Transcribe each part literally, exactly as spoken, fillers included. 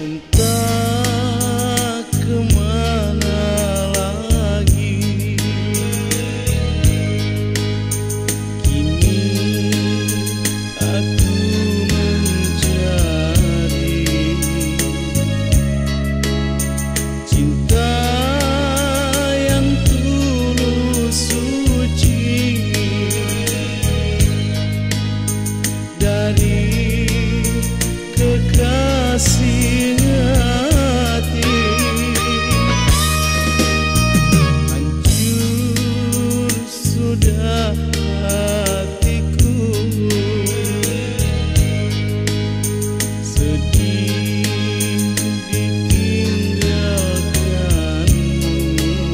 Entah kemana lagi kini aku mencari cinta yang tulus suci dari kekasih hati. Hancur sudah hatiku, sedih ditinggalkanmu.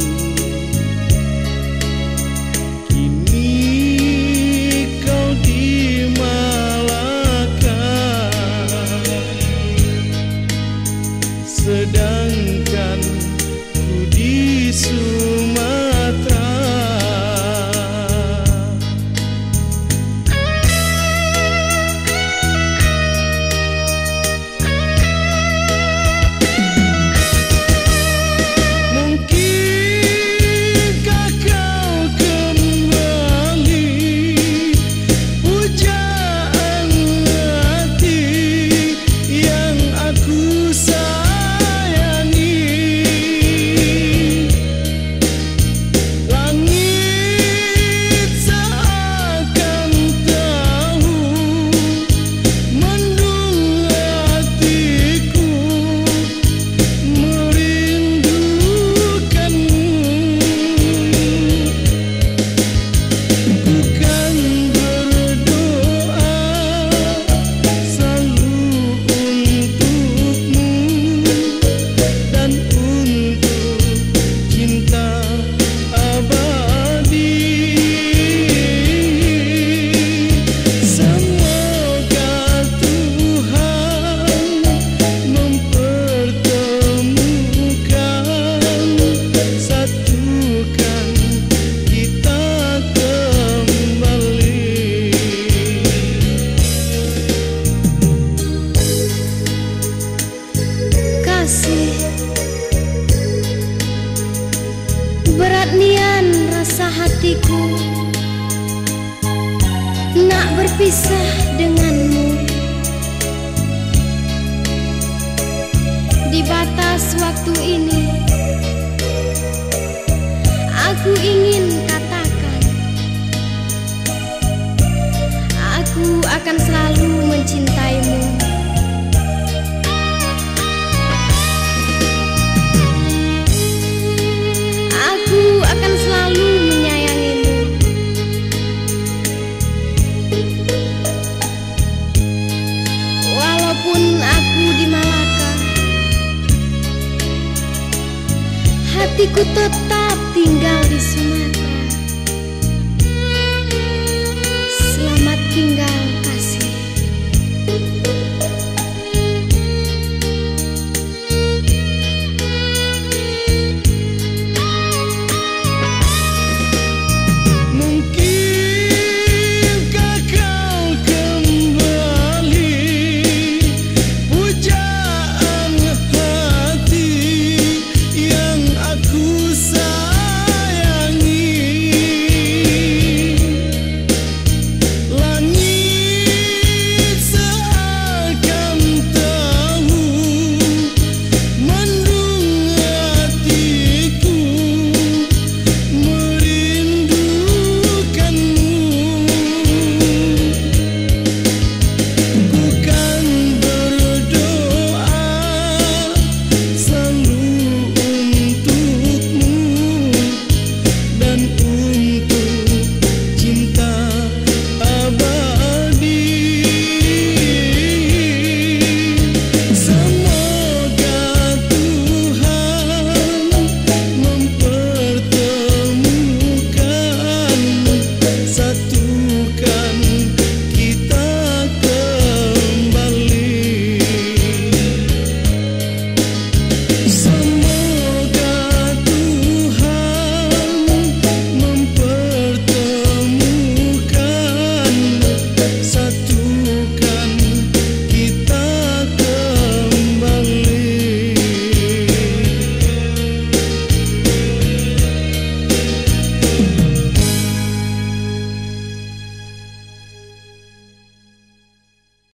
Kini kau di Malaka, sedangkan ku di Sumatera. Mungkinkah kau kembali, pujaan hati yang aku sayangi. Langit seakan tahu mendung hatiku merindukanmu. Ku kan berdoa selalu untukmu dan untuk cinta abadi. Semoga Tuhan mempertemukan, satukan kita kembali. Kasih, berat nian rasa hatiku nak berpisah denganmu. Di batas waktu ini aku ingin katakan, aku akan selalu mencintaimu. Aku akan selalu menyayangimu. Walaupun aku di Malaka, hatiku tetap tinggal di Sumatera.